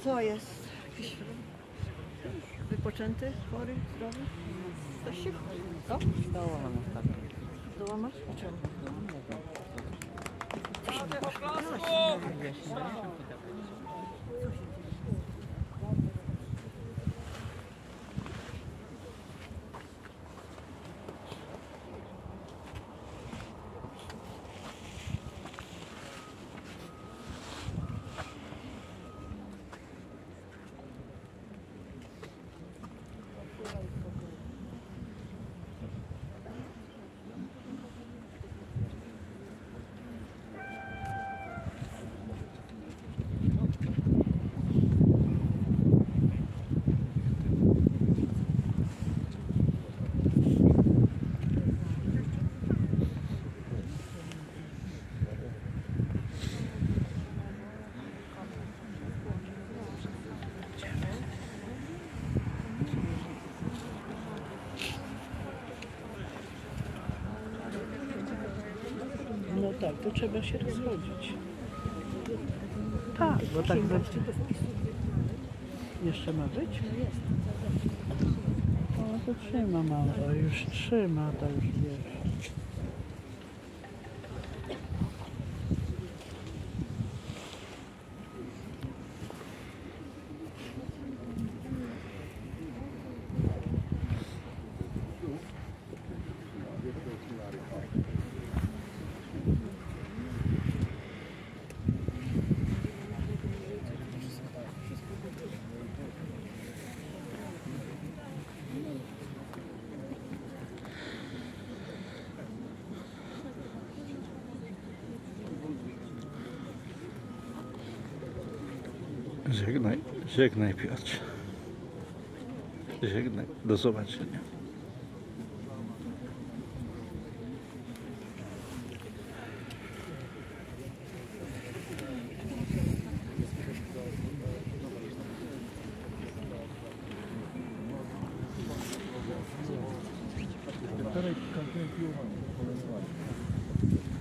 Co jest? Jakiś wypoczęty, chory, zdrowy? Coś się chodzi. Co? Doła mam ostatnio. Doła masz? A czemu? Co się nie poszło? No tak, to trzeba się rozchodzić. Tak, bo tak jeszcze ma być? O, to trzyma mama, o, już trzyma, to już wiesz. Żegnaj, żegnaj Piotr. Żegnaj, do zobaczenia. Wczoraj kampionem piłowałem.